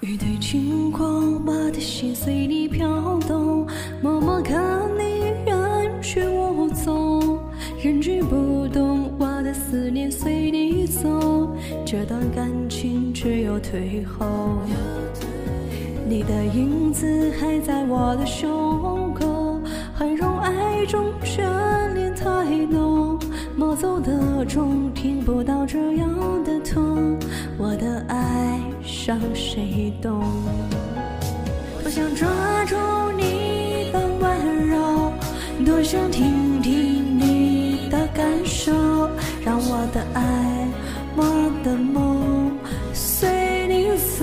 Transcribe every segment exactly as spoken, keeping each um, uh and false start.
雨对轻狂，我的心随你飘动，默默看你远去无踪，人去不动，我的思念随你走，这段感情只有退后。你的影子还在我的胸口，含容爱中眷恋太浓，莫走的钟听不到这样的痛，我的爱伤谁懂？多想抓住你的温柔，多想听听你的感受，让我的爱，我的梦随你走。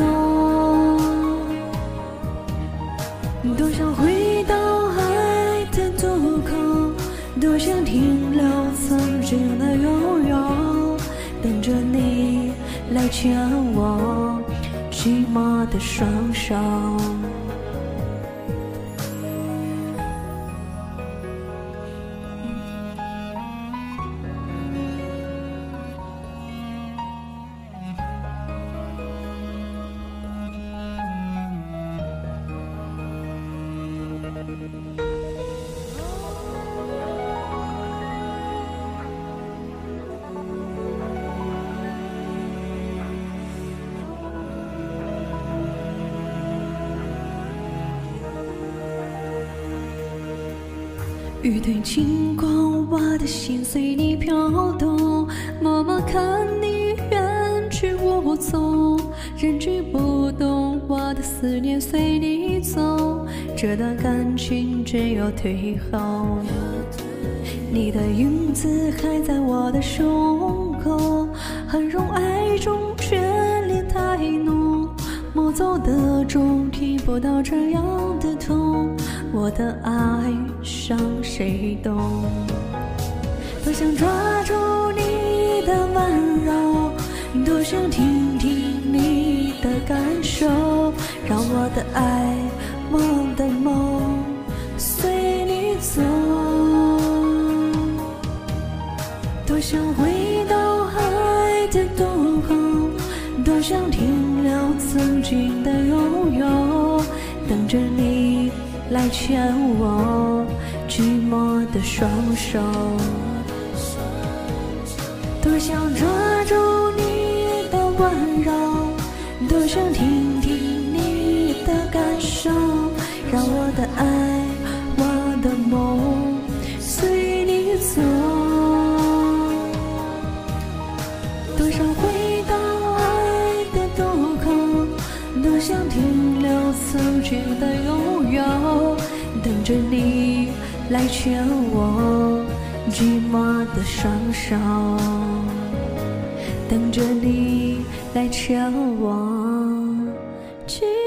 多想回到爱的渡口，多想停留曾经的拥有，等着你来牵我寂寞的双手。雨对轻狂，我的心随你飘动，默默看你远去无踪，人去不动，我的思念随你走，这段感情只有退后。你的影子还在我的胸口，含容爱中眷恋太浓，莫走的钟听不到这样的痛，我的爱伤谁懂？多想抓住你的温柔，多想听听你的感受，让我的爱，我的梦随你走。多想回到爱的渡口，多想停留曾经的拥有，等着你来牵我寂寞的双手。多想抓住你的温柔，多想听听你的感受，让我的爱，我的梦随你走。多想回到爱的渡口，多想停留曾经的拥有，等着你来牵我寂寞的双手，等着你来牵我寂